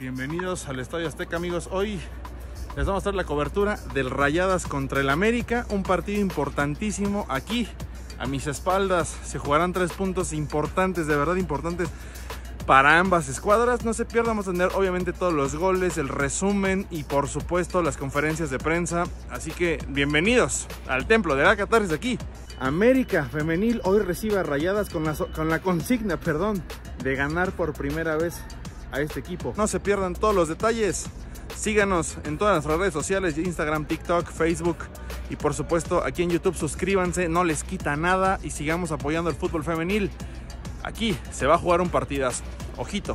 Bienvenidos al Estadio Azteca, amigos. Hoy les vamos a dar la cobertura del Rayadas contra el América, un partido importantísimo. Aquí, a mis espaldas, se jugarán 3 puntos importantes, de verdad importantes para ambas escuadras. No se pierdan, vamos a tener obviamente todos los goles, el resumen y por supuesto las conferencias de prensa. Así que bienvenidos al templo de la catarsis aquí. América femenil hoy recibe a Rayadas con la consigna, de ganar por primera vez a este equipo. No se pierdan todos los detalles. Síganos en todas nuestras redes sociales, Instagram, TikTok, Facebook y por supuesto aquí en YouTube. Suscríbanse, no les quita nada y sigamos apoyando el fútbol femenil. Aquí se va a jugar un partidazo. Ojito.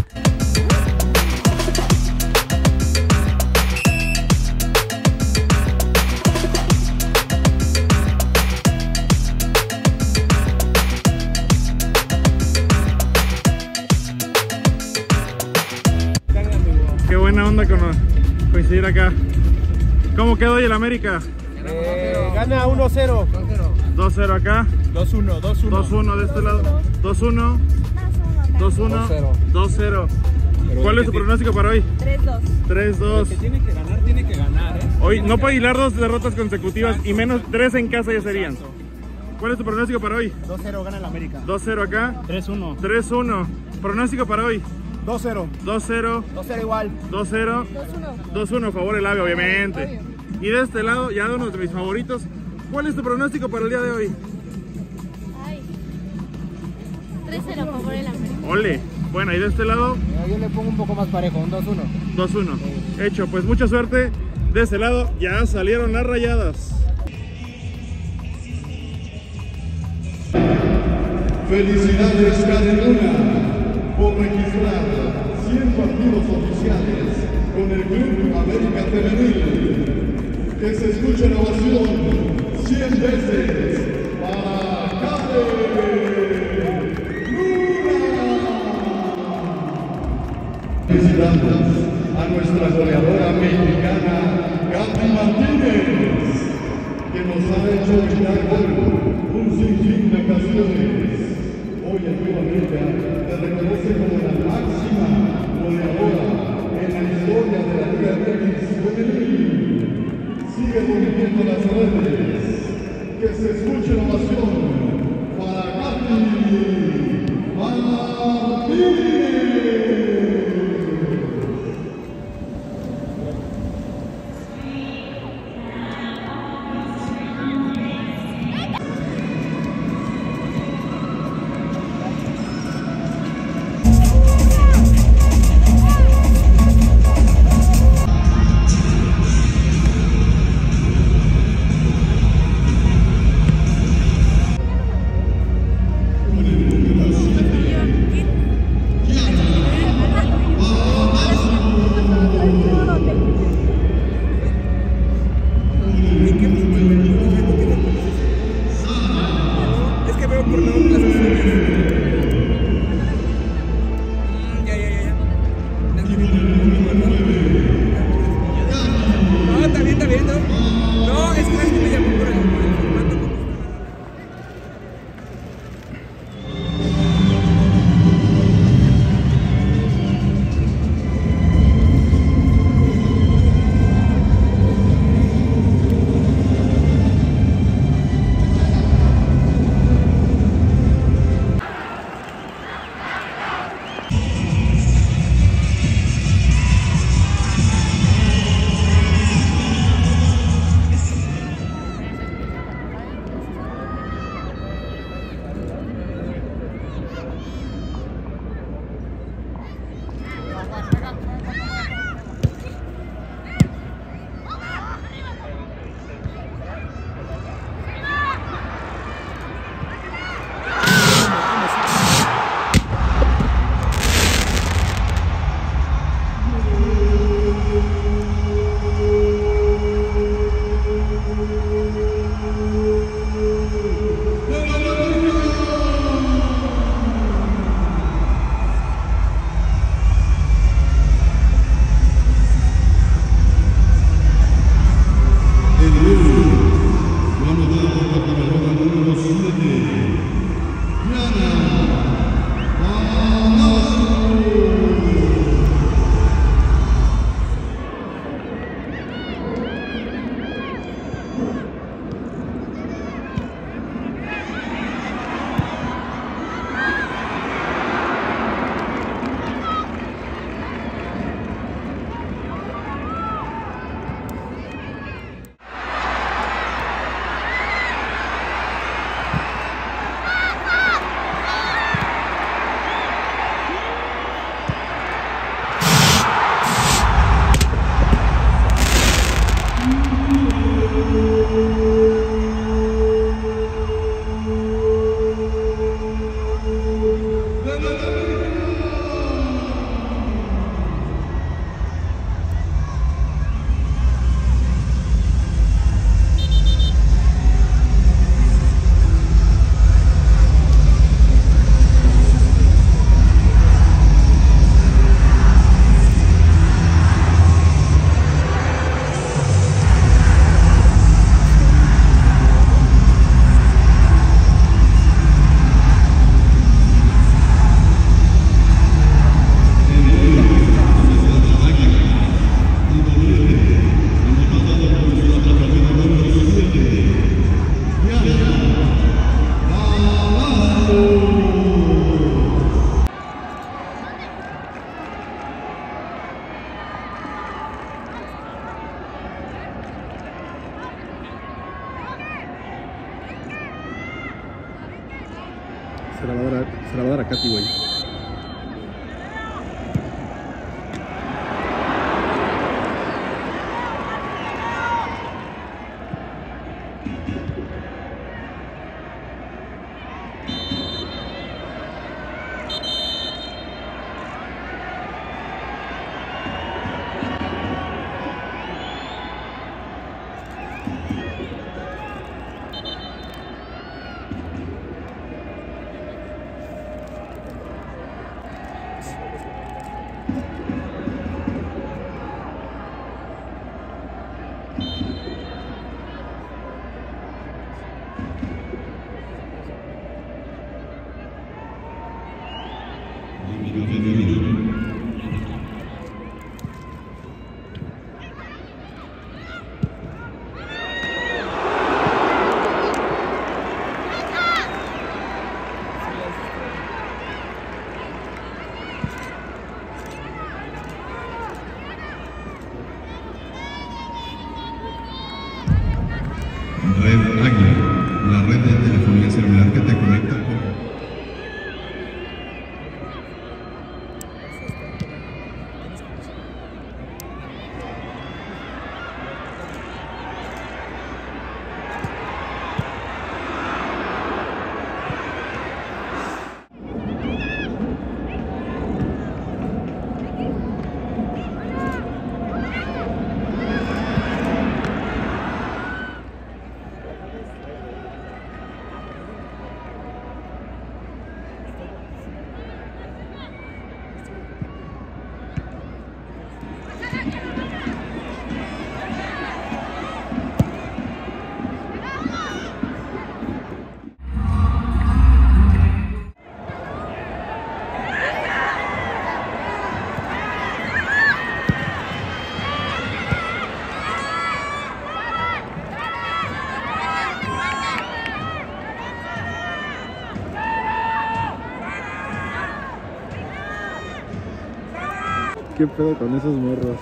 Qué buena onda con coincidir acá. ¿Cómo quedó hoy el América? Gana 1-0. 2-0 acá. 2-1. 2-1 de este lado. 2-1. 2-1. 2-0. ¿Cuál es su pronóstico para hoy? 3-2. 3-2. El que tiene que ganar, ¿eh? Hoy no puede hilar 2 derrotas consecutivas y menos 3 en casa ya serían. ¿Cuál es tu pronóstico para hoy? 2-0 gana el América. 2-0 acá. 3-1. 3-1. Pronóstico para hoy. 2-0. 2-0. 2-0 igual. 2-0. 2-1 a favor del AVE, obviamente. Y de este lado, ya de uno de mis favoritos. ¿Cuál es tu pronóstico para el día de hoy? Ay. 3-0 a favor del América. Ole. Bueno, y de este lado, Yo le pongo un poco más parejo, un 2-1. 2-1. Hecho, pues mucha suerte. De este lado ya salieron las Rayadas. Felicidades Cadenuna por registrar 100 partidos oficiales con el Club América Femenil. Que se escuche la ovación 100 veces para Cadenuna. Felicitamos a nuestra goleadora mexicana Katy Martínez, que nos ha hecho gritar gol un sinfín de ocasiones. Hoy el Club América te reconoce como la máxima goleadora en la historia de la Liga MX femenil. Sigue moviendo las redes. Que se escuche la ovación para Katy Martínez. Se la va a dar a Katy, güey. Red Águila, la red de telefonía celular que te conecta con... ¿Qué pedo con esos morros?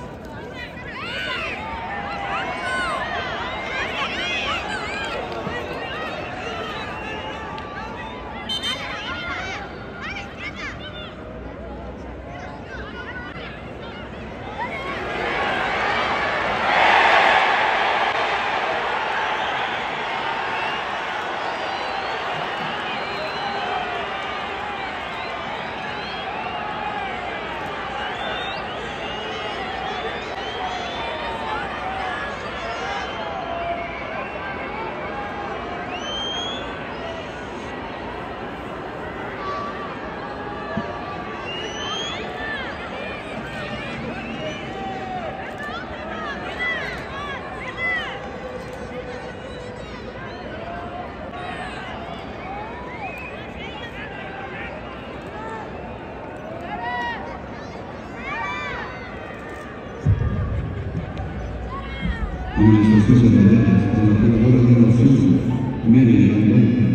Administración de Rayadas, con la operadora de negocio, Mary Landón.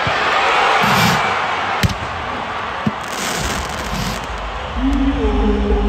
¡Oh!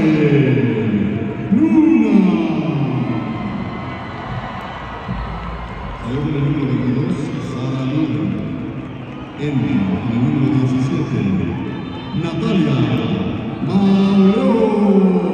Luna. Salió con el número 22, Sara Luna. Entra con el número 17, Natalia Mauro.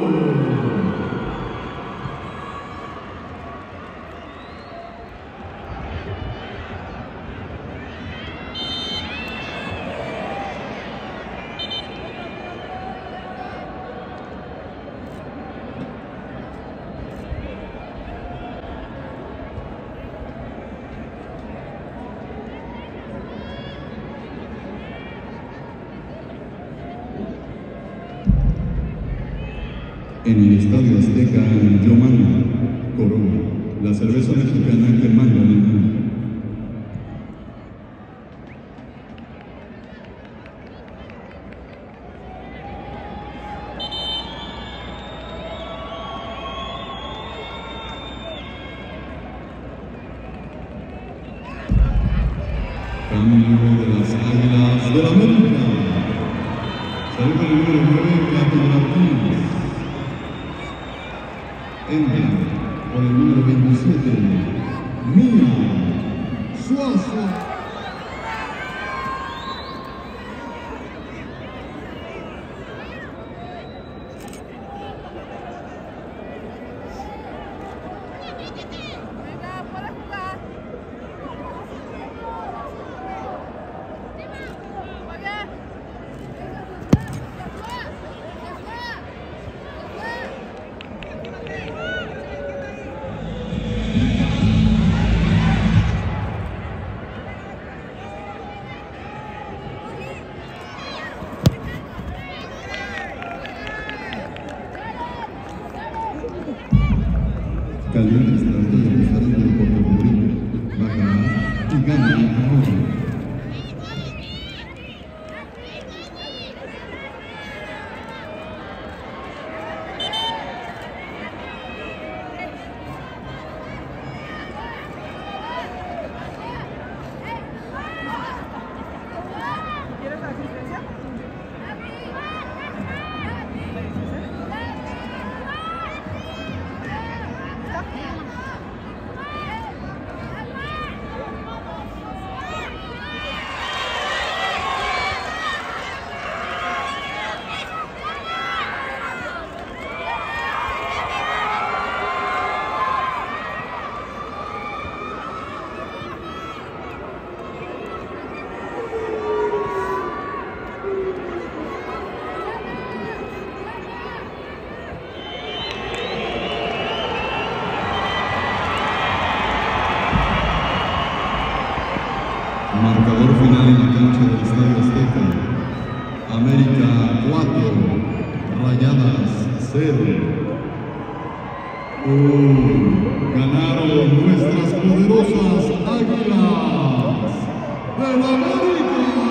En el Estadio Azteca, Yomana, Corona, la cerveza mexicana que manda en el mundo. Cambio de las Águilas de la América. Salió con el número 9, Gato Martínez. Entra con el número 27, Mía Suazo. Calientes trata de empezar el deporte favorito. Va a ganar y gana ahora. Marcador final en la cancha del Estadio Azteca. América 4, Rayadas 0. Ganaron nuestras poderosas Águilas de la América.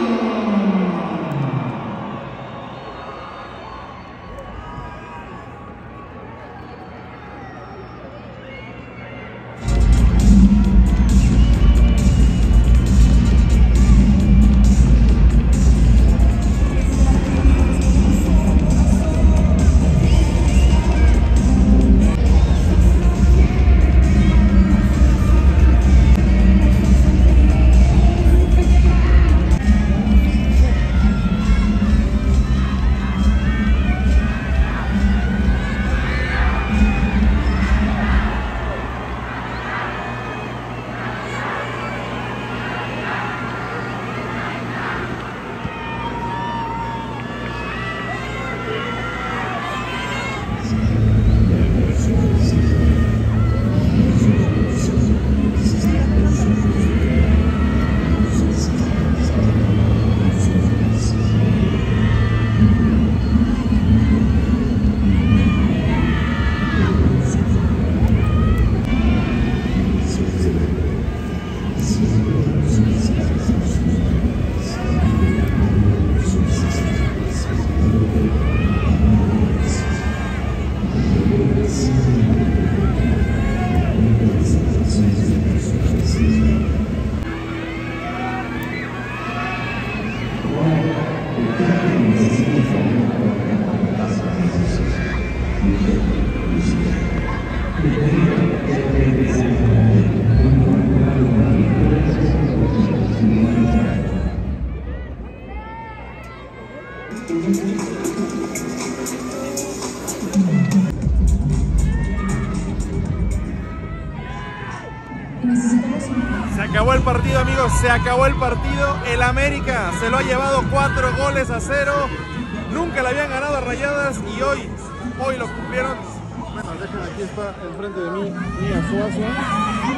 Se acabó el partido, amigos, se acabó el partido. El América se lo ha llevado 4-0. Nunca le habían ganado a Rayadas y hoy lo cumplieron. Bueno, dejen, aquí está enfrente de mí Mía Suazo.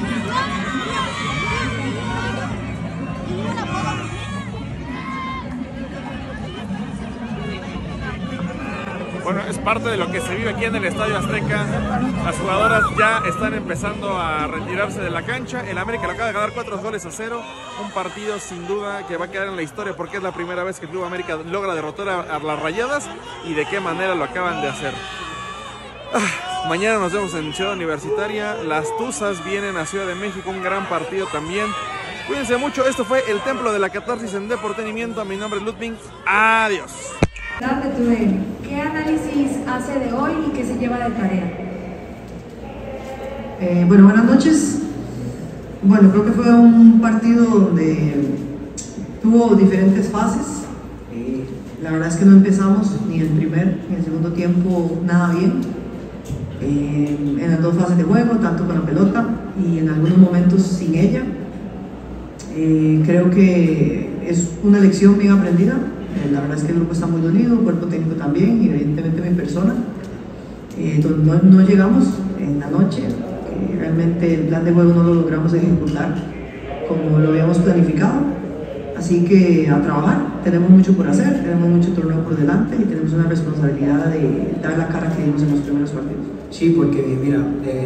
Bueno, es parte de lo que se vive aquí en el Estadio Azteca. Las jugadoras ya están empezando a retirarse de la cancha. El América lo acaba de ganar 4-0. Un partido sin duda que va a quedar en la historia porque es la primera vez que el Club América logra derrotar a las Rayadas y de qué manera lo acaban de hacer. Mañana nos vemos en Ciudad Universitaria. Las Tuzas vienen a Ciudad de México, un gran partido también. Cuídense mucho, esto fue el Templo de la Catarsis en Deportenimiento. Mi nombre es Ludwig. Adiós. ¿Qué análisis hace de hoy y qué se lleva de tarea? Bueno, buenas noches. Bueno, creo que fue un partido donde tuvo diferentes fases. La verdad es que no empezamos ni el primer ni el segundo tiempo nada bien. En las dos fases de juego, tanto con la pelota y en algunos momentos sin ella. Creo que es una lección bien aprendida. La verdad es que el grupo está muy unido, el cuerpo técnico también y evidentemente mi persona. No llegamos en la noche, realmente el plan de juego no lo logramos ejecutar como lo habíamos planificado, así que a trabajar, tenemos mucho por hacer, tenemos mucho torneo por delante y tenemos una responsabilidad de dar la cara que dimos en los primeros partidos. Sí, porque mira,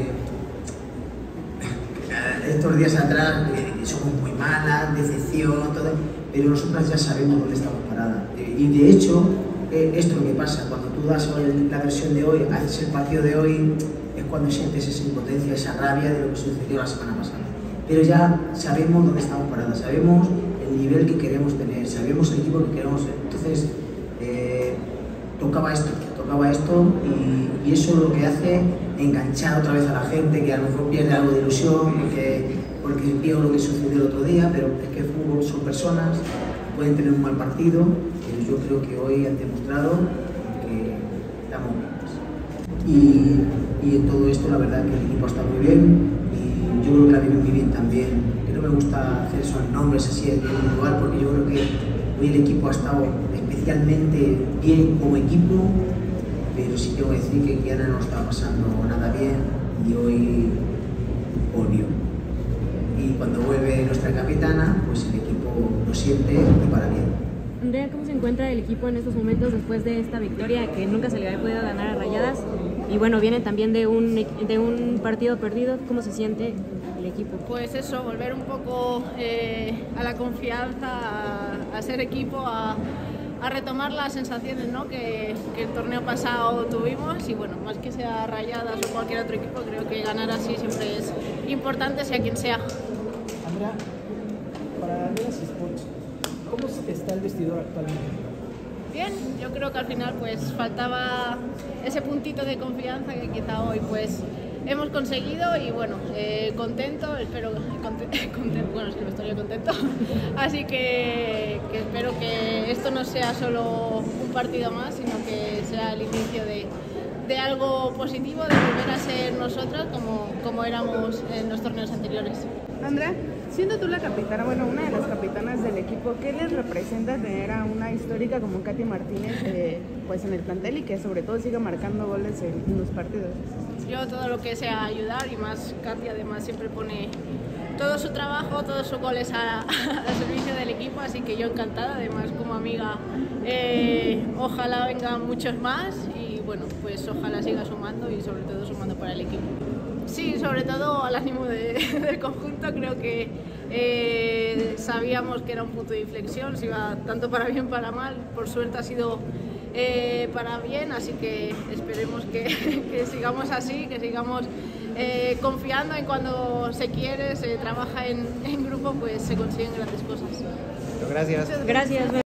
estos días atrás somos muy malas, decepción, todo, pero nosotras ya sabemos dónde estamos paradas. Y de hecho, esto es lo que pasa, cuando tú das la versión de hoy, haces el partido de hoy, es cuando sientes esa impotencia, esa rabia de lo que sucedió la semana pasada. Pero ya sabemos dónde estamos paradas, sabemos el nivel que queremos tener, sabemos el equipo que queremos ser. Entonces, tocaba esto y eso es lo que hace enganchar otra vez a la gente, que a lo mejor pierde algo de ilusión, porque vio lo que sucedió el otro día, pero es que el fútbol son personas, pueden tener un mal partido, pero yo creo que hoy han demostrado que estamos bien. Y en todo esto la verdad que el equipo está muy bien y yo creo que la viven muy bien también. Que no me gusta hacer esos nombres así en un lugar porque yo creo que hoy el equipo ha estado especialmente bien como equipo, pero sí tengo que decir que Kiana no está pasando nada bien y hoy volvió. Y cuando vuelve nuestra capitana, pues el equipo lo siente y para bien. Andrea, ¿cómo se encuentra el equipo en estos momentos después de esta victoria que nunca se le había podido ganar a Rayadas? Y bueno, viene también de un partido perdido. ¿Cómo se siente el equipo? Pues eso, volver un poco a la confianza, a ser equipo, a retomar las sensaciones, ¿no? que el torneo pasado tuvimos y bueno, más que sea Rayadas o cualquier otro equipo, creo que ganar así siempre es importante, sea quien sea. Andrea, para Legacy Sports, ¿cómo está el vestidor actualmente? Bien, yo creo que al final pues faltaba ese puntito de confianza que quizá hoy pues hemos conseguido y bueno, contento, espero, bueno, es que me estoy contento, así que espero que esto no sea solo un partido más, sino que sea el inicio de algo positivo, de volver a ser nosotras como éramos en los torneos anteriores. Andrea, siendo tú la capitana, bueno, una de las capitanas del equipo, ¿qué les representa tener a una histórica como Katy Martínez pues en el plantel y que sobre todo siga marcando goles en los partidos? Yo todo lo que sea ayudar y más Katy además siempre pone todo su trabajo, todos sus goles al servicio del equipo, así que yo encantada, además como amiga, ojalá vengan muchos más y bueno, pues ojalá siga sumando y sobre todo sumando para el equipo. Sí, sobre todo al ánimo del conjunto, creo que sabíamos que era un punto de inflexión, si iba tanto para bien para mal, por suerte ha sido para bien, así que esperemos que sigamos así, que sigamos confiando en cuando se quiere, se trabaja en grupo, pues se consiguen grandes cosas. Gracias. Gracias.